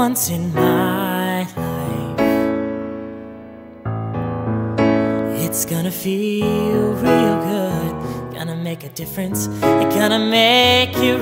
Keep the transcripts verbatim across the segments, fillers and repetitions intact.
once in my life. It's gonna feel real good, gonna make a difference, it's gonna make it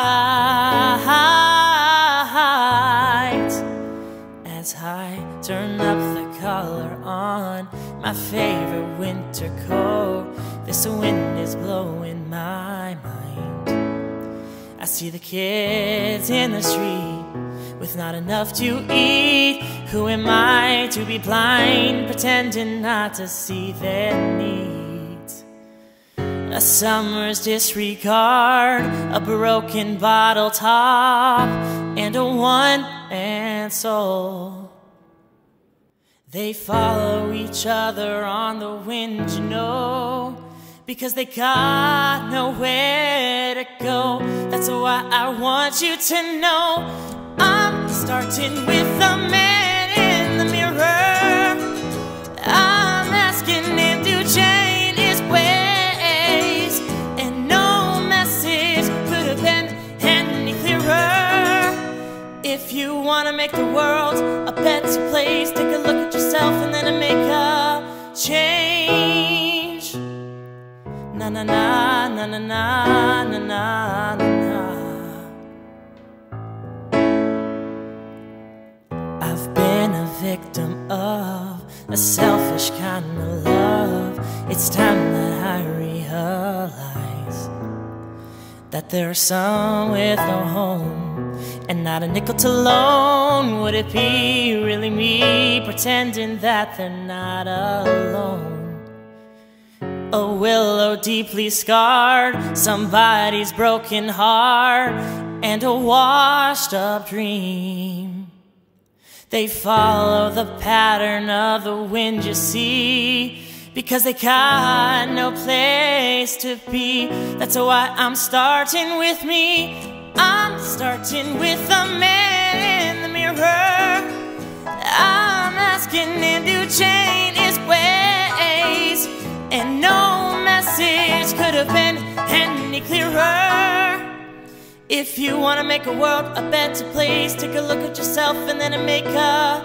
right. As I turn up the collar on my favorite winter coat, this wind is blowing my mind. I see the kids in the street with not enough to eat. Who am I to be blind, pretending not to see their needs? A summer's disregard, a broken bottle top, and a one-man soul. They follow each other on the wind, you know, because they got nowhere to go. That's why I want you to know I'm starting with the man in the mirror. I'm asking him to change his ways, and no message could have been any clearer. If you want to make the world a better place, take a look at yourself and then make a change. Na na na na na na na na na. I've been a victim of a selfish kind of love. It's time that I realize that there are some with no home and not a nickel to loan. Would it be really me pretending that they're not alone? A willow deeply scarred, somebody's broken heart, and a washed up dream. They follow the pattern of the wind, you see, because they got no place to be. That's why I'm starting with me. I'm starting with the man in the mirror. I'm asking him to change his ways, and no message could have been any clearer. If you want to make a world a better place, take a look at yourself and then make a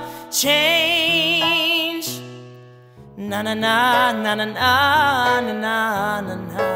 change. Na na na na na na na na na.